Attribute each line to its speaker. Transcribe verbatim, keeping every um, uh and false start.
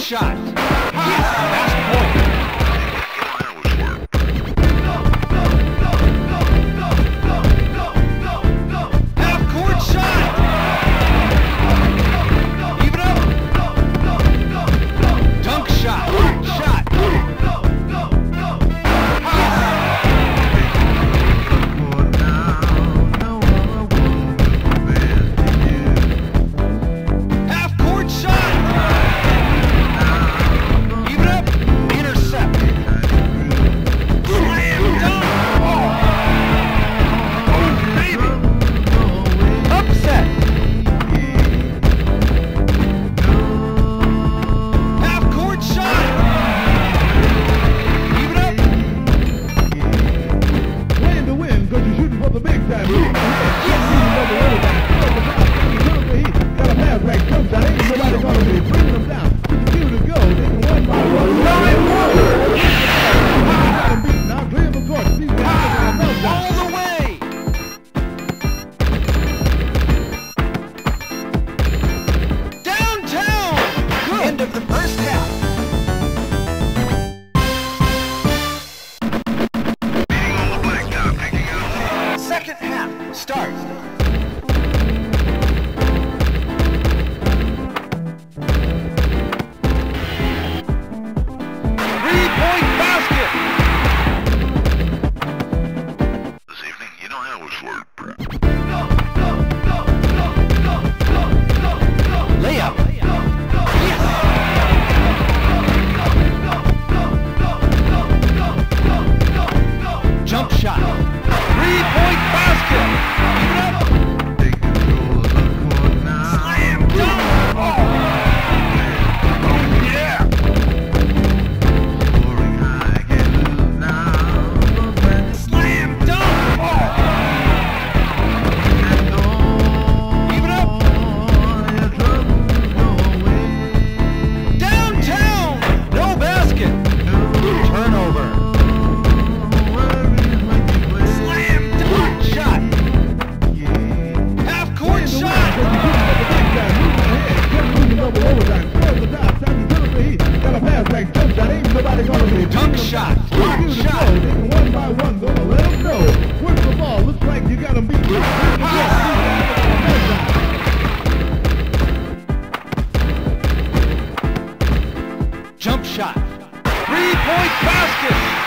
Speaker 1: shot. Yes, fast point. Half court shot. Even up. Dunk shot. Shot. Start. Three-point basket.
Speaker 2: This evening, you know how it's like.
Speaker 1: Layup. Yes. Jump shot. Three-point basket. Dunk shot. Block shot.
Speaker 3: One by one, gonna let them know. Where's the ball? Looks like you got them beat.
Speaker 1: Jump shot. Three-point basket.